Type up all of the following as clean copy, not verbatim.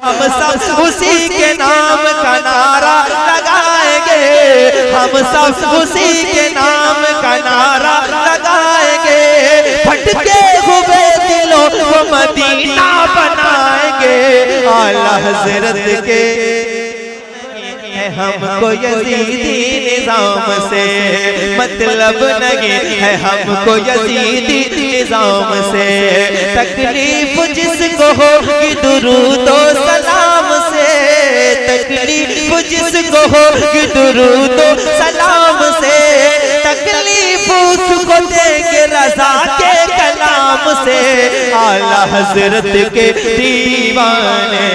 हम सब उसी के नाम का नारा लगाएंगे, हम सब उसी के नाम का नारा लगाएंगे, भटके हुए दिलों को मदीना बनाएंगे। आला हजरत के है हमको यजीदी निजाम से मतलब नहीं है, हमको यजीदी निजाम से तकलीफ जिसको होगी दुरूदो सलाम से, तकलीफ जिसको होगी दुरूदो सलाम से, तकलीफ उसको देंगे रज़ा के कलाम से। आला हजरत के दीवाने,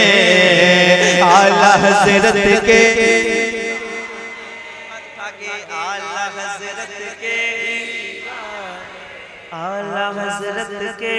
आला हजरत के, आला हजरत के, आला हजरत के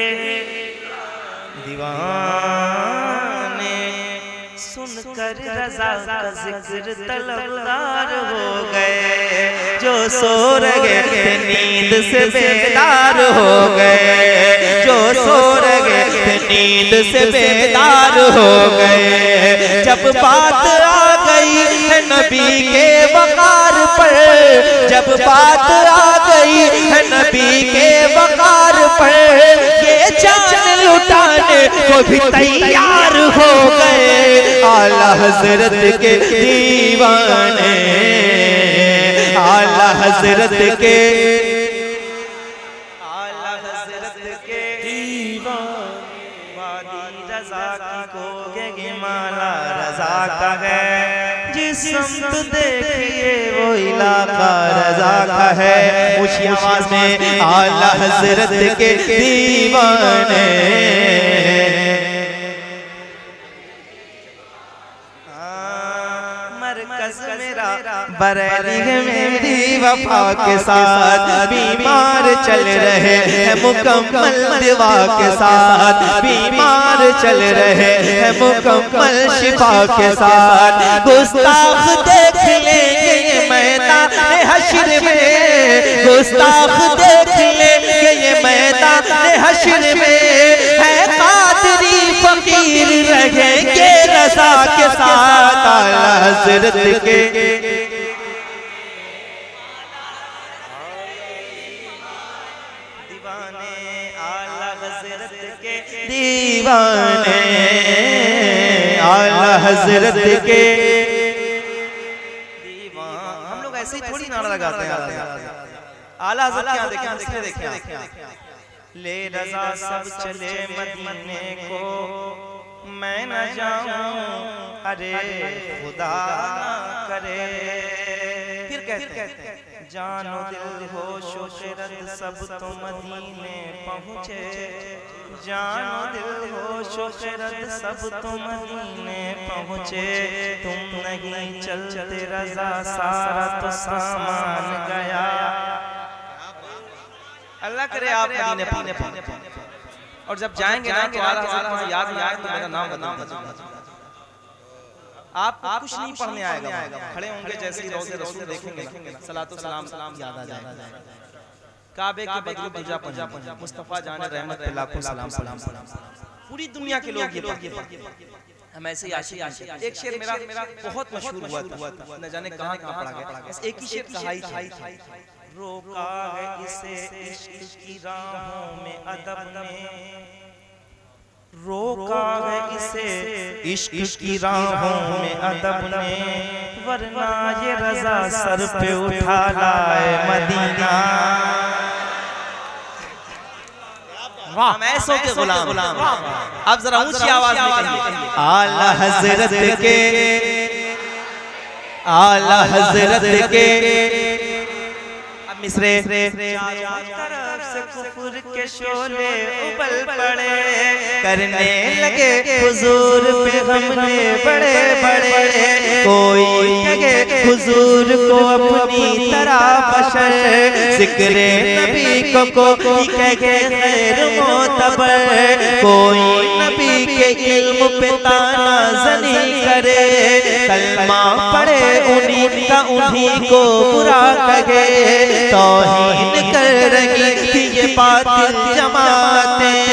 दीवाने सुनकर रज़ा का जिक्र तलबदार हो गए, जो सो रहे थे नींद से बेदार हो गए, जो सो रहे थे नींद से बेदार हो गए। जब बात आ गई है नबी के वक़ार पर, जब बात आ गई है नबी के वक़ार पर, ये जान लुटाने को भी तैयार हो गए। आला हजरत के दीवाने, आला हजरत के, आला हजरत के दीवाने। वादी रज़ा की कोगे माला रज़ा का है, जिस समत देखिए वो इलाका रज़ा का है। ऊंची आवाज में आला हजरत के दीवाने, बरेली है मेरी वफा के साथ, बीमार चल रहे हैं मुकम्मल दवा के साथ, बीमार चल रहे हैं मुकम्मल शिफा के साथ। गुस्ताख देख लेंगे ये मैदान हश्र में, गुस्ताख देख लेंगे ये मैदान हश्र में, है कादरी फकीर रहेंगे रज़ा के साथ। आला हजरत के दीवाने, आला हजरत के दीवाने। हम लोग ऐसे ही थोड़ी नारा लगाते हैं। आला हजरत क्या देखें, ले रज़ा सब चले मदीने को, मैं न जाऊं अरे खुदा करे। फिर कहते हैं जानो दिल हो शुखरत सब तो मदीने पहुँचे, जानो दिल हो शुखरत सब तो मदीने पहुँचे, तुम नहीं चलते रज़ा सारा तो सामान गया। अल्लाह करे आप मदीने पहुँचे और जब जाएंगे ना तो आला हज़रत को याद नहीं आए तो मेरा नाम बता। आप कुछ नहीं पढ़ने आएगा, खड़े होंगे जैसे ही रोज़े रसूल देखेंगे सलातो सलाम याद आ जाएगा। काबे के बदले पूजा पंजा मुस्तफा जाने रहमत पे लाखों सलाम सलाम सलाम। पूरी दुनिया के लोग ये हम ऐसे आशिक। एक शेर मेरा बहुत मशहूर हुआ था, न जाने कहाँ पढ़ा गया। एक ही शेर कहा था, रोका है इसे इश्क की राहों में अदब ने, रोका है इसे इश्क की राहों में अदब ने, वरना ये रज़ा सर पे उठा लाए मदीना। हम ऐसों के गुलाम। अब जरा ऊंची आवाज में कहिए, आला हजरत के, आला हजरत के। अब मिसरे तरफ से कुफर के शोले उबल पड़े, करने लगे हुजूर पे हमले बड़े बड़े, कोई कहे हुजूर को अपनी तरह बशर, जिक्रे नबी को कोई कहे गैर मोतबर, कोई नबी के इल्म पे ताना ज़नी करे, कलमा पढ़े उन्हीं का उन्हीं को बुरा कहे, तौहीन कर रही थी ये बातिल जमातें,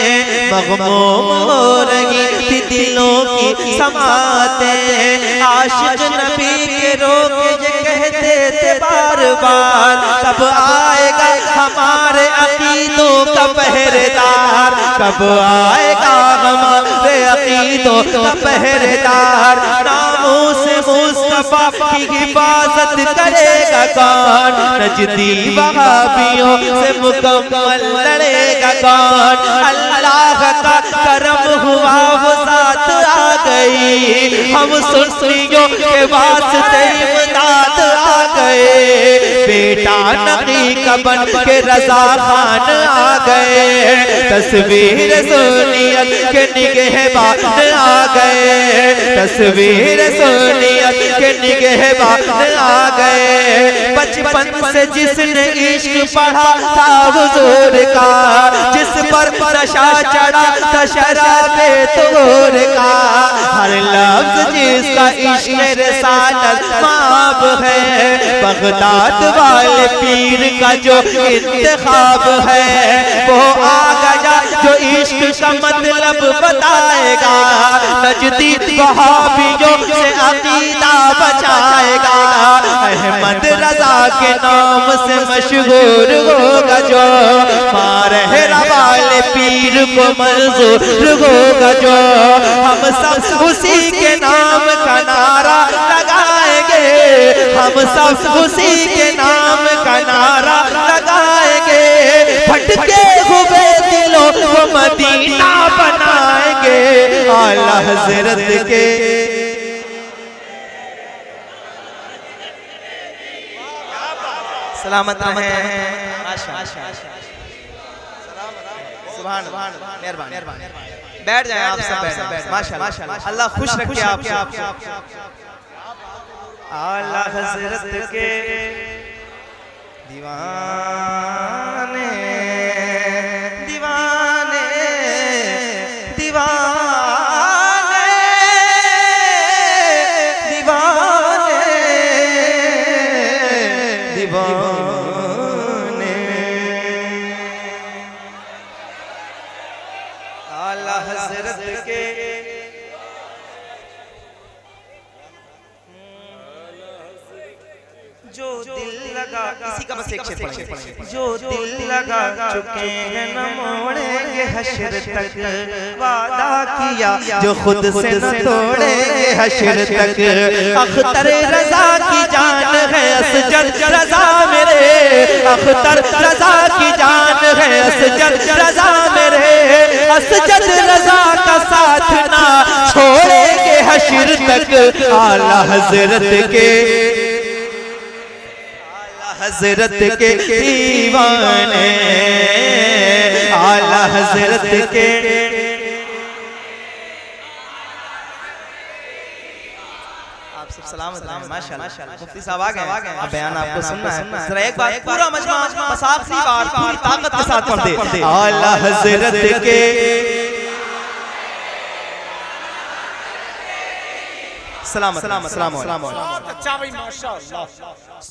मग़मूम हो रही थी दिलों की समातें। आशिक नबी के रोके ये कहते थे बार बार, कब आएगा हमारे अकीदों का पहरेदार, कब आएगा हमारे अकीदों का पहरेदार। नामों से मुस्तफा की हिफाजत करेगा कौन, नजदी वहाबियों से मुकम्मल लड़ेगा कौन। अल्लाह का करम हुआ वो ज़ात आ गई, हम सुन्नियों के वास्ते इमदाद आ गए। बेटा नबी का बन के रज़ा खान आ गए, तस्वीर सुन्नियत के निगहबान आ गए, तस्वीर सुन्नियत के निगहबान आ गए। बचपन से जिसने इश्क पढ़ा था हुजूर का, जिस पर नशा चढ़ा था शराबे तोर का, हर लफ्ज़ जिसका इश्क़ रिसालत माब है, बगदाद वाले पीर का जो इंतखाब है, वो आ गया जो इश्क का मतलब बताएगा, नजदी वहाबियों से अकीदा बचाएगा। अहमद रजा के नाम से मशहूर होगा जो, मारहरा वाले पीर को मंजूर होगा जो। हम सब उसी के नाम का नारा लगाएंगे, हम सब उसी के नाम का नारा लगाएंगे। भटके हुए दिलों को मदीना बनाएंगे, आला हज़रत के सलामत रहें। सुभान मेहरबानी। बैठ जाएं आप सब, बैठ माशाअल्लाह। अल्लाह खुश रखे आपको। आला हज़रत के दीवाने दीवाने दीवाने दीवाने दीवाने आला हज़रत के जो दिल लगा, इसी का बस एक शेर पढ़ेंगे। जो दिल लगा चुके हैं न मोड़ेंगे हश्र तक, वादा किया जो खुद से न तोड़ेंगे हश्र तक। अख्तर रजा की जान है असजद रजा मेरे, अख्तर रजा की जान है असजद रजा मेरे। असजद रजा का साथ ना छोड़ेंगे हश्र तक, आला हज़रत के हज़रत के दीवाने, आला हज़रत के। आप सब सलामत रहें माशाअल्लाह। मुफ्ती साहब आ गए, अब बयान आपको सुनना है। जरा एक बार पूरा मजमा बस आखिरी बार पूरी ताकत के साथ पढ़ दे। आला हज़रत के सलामत सलामत सलाम। अच्छा भाई माशाअल्लाह।